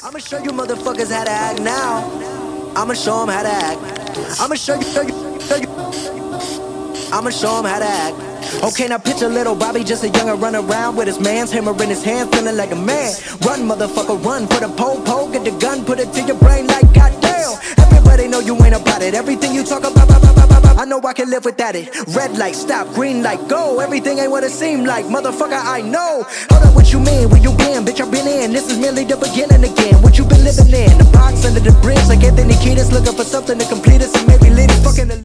I'ma show you motherfuckers how to act now. I'ma show them how to act. I'ma show you. I'ma show them how to act. Okay, now picture little Bobby, just a youngin' run around with his man's hammer in his hand, feeling like a man. Run, motherfucker, run for the pole, get the gun, put it to your brain like goddamn. Everybody know you ain't about it. Everything you talk about, I know I can live without it. Red light, stop, green light, go. Everything ain't what it seem like, motherfucker, I know. Hold up, what you mean? Where you been? Bitch, I've been in. This is merely the beginning again. What you been living in? The box under the bridge, like Anthony Kiedis, looking for something to complete us and maybe lead us fucking.